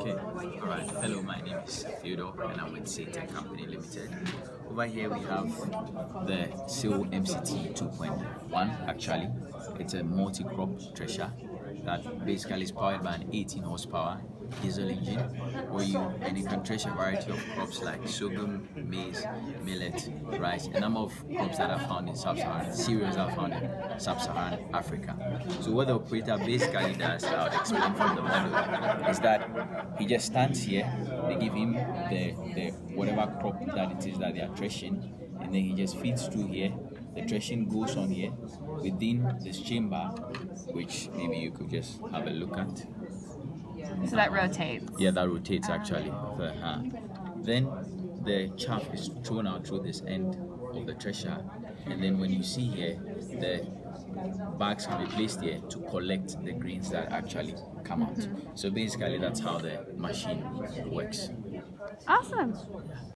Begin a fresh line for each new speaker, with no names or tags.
Okay, alright. Hello, my name is Theodore and I'm with SAYeTECH Company Limited. Over here we have the SAYO MCT 2.1. Actually, it's a multi-crop thresher that basically is powered by an 18 horsepower diesel engine and it can thresh a variety of crops like sorghum, maize, millet, rice, a number of crops that are found in sub-Saharan, cereals that are found in sub-Saharan Africa. So what the operator basically does, I would explain from the model, is that he just stands here, they give him the whatever crop that it is that they are threshing, and then he just feeds through here. The threshing goes on here within this chamber, which maybe you could just have a look at.
So that rotates?
Yeah, that rotates actually. Then the chaff is thrown out through this end of the thresher, and then when you see here, the bags can be placed here to collect the grains that actually come out. So basically that's how the machine works.
Awesome.